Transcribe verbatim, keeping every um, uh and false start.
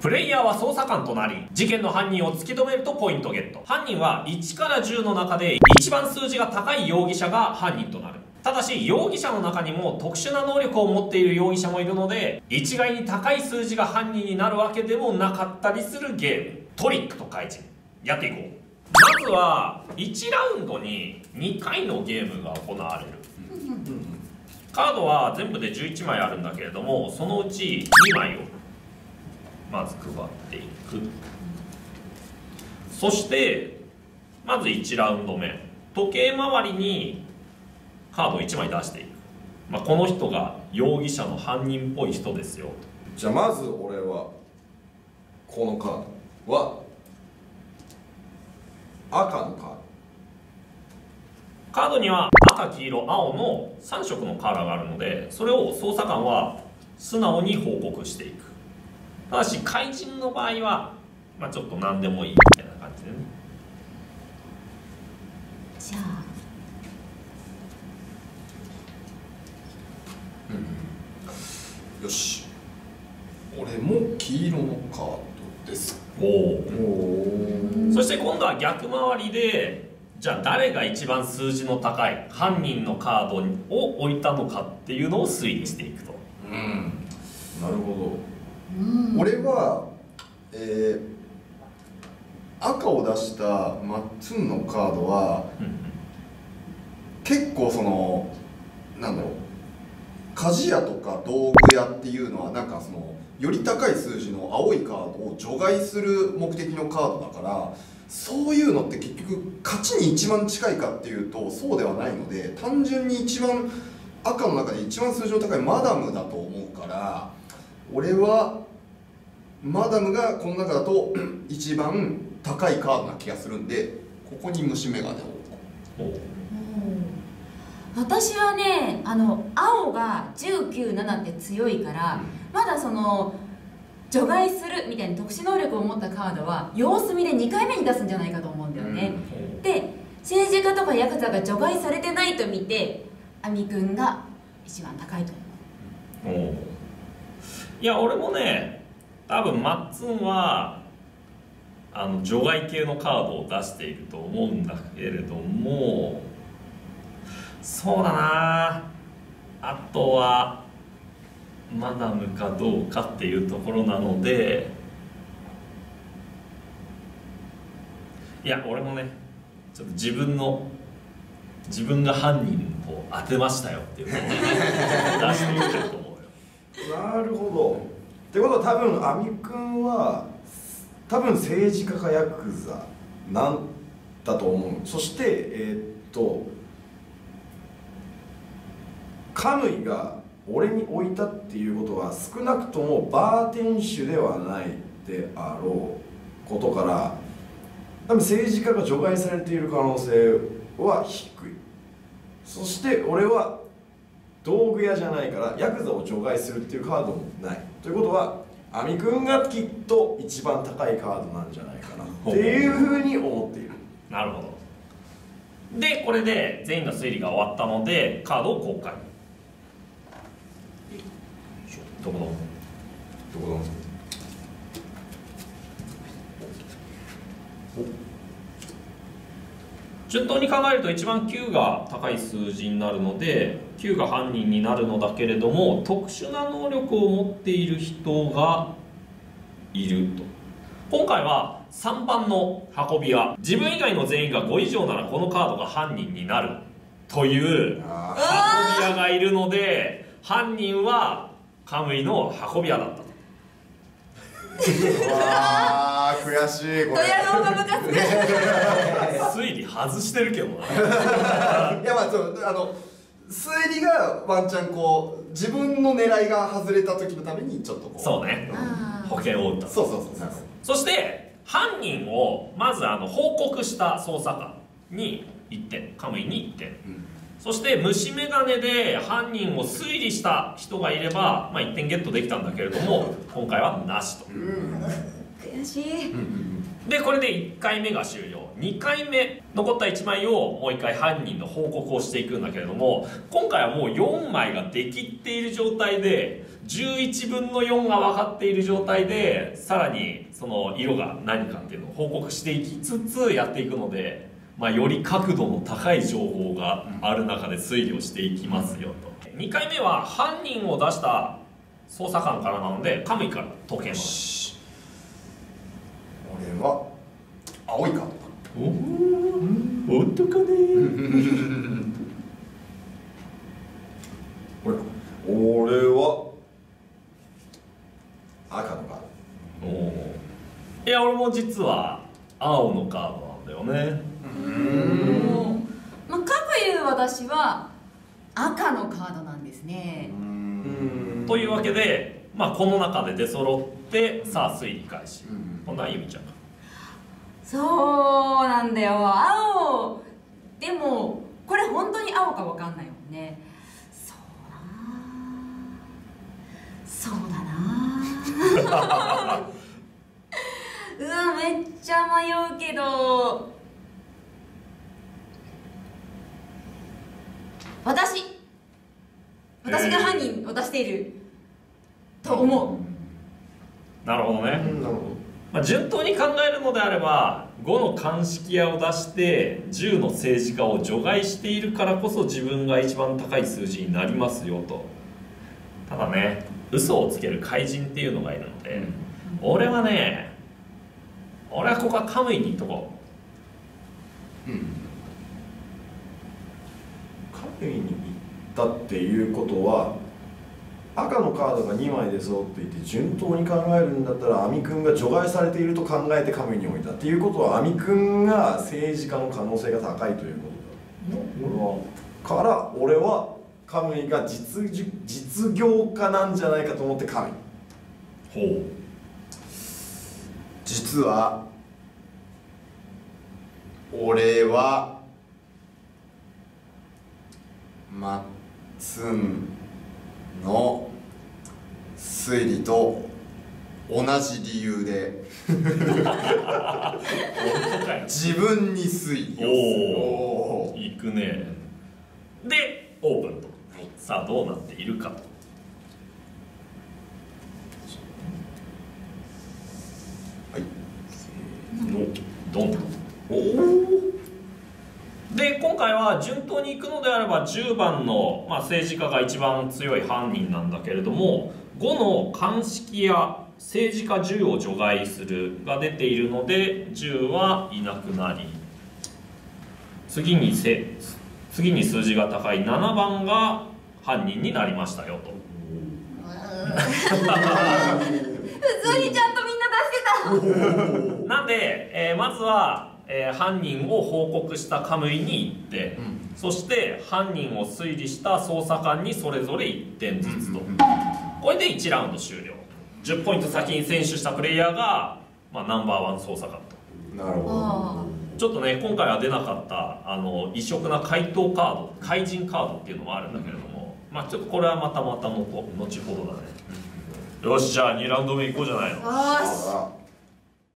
プレイヤーは捜査官となり、事件の犯人を突き止めるとポイントゲット。犯人はいちからじゅうの中で一番数字が高い容疑者が犯人となる。ただし容疑者の中にも特殊な能力を持っている容疑者もいるので、一概に高い数字が犯人になるわけでもなかったりするゲーム。トリックと怪人やっていこう。まずはいちラウンドににかいのゲームが行われる。カードは全部でじゅういちまいあるんだけれども、そのうちにまいをまず配っていく。そしてまずいちラウンド目、時計回りにカードをいちまい出していく。まあ、この人が容疑者の犯人っぽい人ですよ。 じゃあまず俺はこのカードは赤のカード。 カードには赤、黄色、青のさんしょくのカラーがあるので、それを捜査官は素直に報告していく。ただし怪人の場合は、まあ、ちょっと何でもいいみたいな感じでね。 じゃあ、 うん、よし、俺も黄色のカードです。 おお。そして今度は逆回りで、じゃあ誰が一番数字の高い犯人のカードを置いたのかっていうのを推理していくと。 うん、なるほど。 うん、 俺は、えー、赤を出したマッツンのカードは、 うん、 結構そのなんだろう、鍛冶屋とか道具屋っていうのはなんかそのより高い数字の青いカードを除外する目的のカードだから、そういうのって結局勝ちに一番近いかっていうとそうではないので、単純に一番赤の中で一番数字の高いマダムだと思うから、俺はマダムがこの中だと一番高いカードな気がするんで、ここに虫眼鏡を。 私はね、あの青がじゅうきゅう、ななって強いから、まだその除外するみたいな特殊能力を持ったカードは様子見でにかいめに出すんじゃないかと思うんだよね。うん、で、政治家とかヤクザが除外されてないと見て、亜美くんが一番高いと思う。 おいや、俺もね、多分マッツンはあの除外系のカードを出していると思うんだけれども、そうだな、あとはマダムかどうかっていうところなので、いや俺もね、ちょっと自分の自分が犯人を当てましたよっていうのを出していきたいと思うよ。 なるほど。ってことは多分亜美くんは多分政治家かヤクザなんだと思う。そしてえー、っとカムイが俺に置いたっていうことは少なくともバーテン種ではないであろうことから、多分政治家が除外されている可能性は低い。そして俺は道具屋じゃないからヤクザを除外するっていうカードもないということは、亜美くんがきっと一番高いカードなんじゃないかなっていうふうに思っている。 なるほど。でこれで全員の推理が終わったのでカードを公開。どこだどこだ順当に考えると一番きゅうが高い数字になるのできゅうが犯人になるのだけれども、特殊な能力を持っている人がいると。今回はさんばんの運び屋、自分以外の全員がご以上ならこのカードが犯人になるという運び屋がいるので、犯人はカムイの運び屋だったと。 うわー悔しいこれ。 ドヤ顔がムカつく。 推理外してるけどな。 いやまあそうあの推理がワンチャンこう自分の狙いが外れた時のためにちょっとこう。 そうね、保険を打った。 そうそうそうそう。 そして犯人をまずあの報告した捜査官にいってん、カムイにいってん、うん、そして虫眼鏡で犯人を推理した人がいれば、まあ、いってんゲットできたんだけれども今回はなしと。うん、 悔しい。 でこれでいっかいめが終了。にかいめ残ったいちまいをもういっかい犯人の報告をしていくんだけれども、今回はもうよんまいができっている状態でじゅういちぶんのよんが分かっている状態でさらにその色が何かっていうのを報告していきつつやっていくので、まあ、より角度の高い情報がある中で推理をしていきますよと。にかいめは犯人を出した捜査官からなのでカムイから解けます。 俺は青いカード。 おお本当かね俺俺は赤のカーおおいや俺も実は青のカードなんだよね。 うんまあ、かくいう私は赤のカードなんですね。 というわけで、まあ、この中で出揃ってさあ推理開始。今度はゆみちゃんが。 そうなんだよ、青でもこれ本当に青か分かんないもんね。そうだなそうだなうわめっちゃ迷うけど私私が犯人を出していると思う。 なるほどね、 なるほど。 まあ、順当に考えるのであればごの鑑識屋を出してじゅうの政治家を除外しているからこそ自分が一番高い数字になりますよと。ただね嘘をつける怪人っていうのがいるので、俺はね俺はここはカムイにいっとこう。 うんカムイに行ったっていうことは赤のカードがにまいで揃っていて順当に考えるんだったら亜美くんが除外されていると考えてカムイに置いたっていうことは亜美くんが政治家の可能性が高いということだ。俺はから俺はカムイが 実, 実業家なんじゃないかと思ってカムイ。 ほう。 実は俺はまっつんの推理と同じ理由で自分に推理をおおいくね。でオープンと、はい、さあどうなっているかと。 はいどんどんおおで今回は順当にいくのであればじゅうばんの、まあ、政治家が一番強い犯人なんだけれどもごの鑑識や政治家じゅうを除外するが出ているのでじゅうはいなくなり次にせ次に数字が高いななばんが犯人になりましたよと。 普通にちゃんとみんな出してたなんで、えー、まずはえー、犯人を報告したカムイにいってん、うん、そして犯人を推理した捜査官にそれぞれいってんずつと、うんうん、これでいちラウンド終了。じゅっポイント先に選出したプレイヤーが、まあ、ナンバーワン捜査官と。 なるほど。 ちょっとね今回は出なかったあの異色な怪盗カード怪人カードっていうのもあるんだけれども、まあちょっとこれはまたまたの後ほどだね。よしじゃあにラウンド目いこうじゃないの。 よし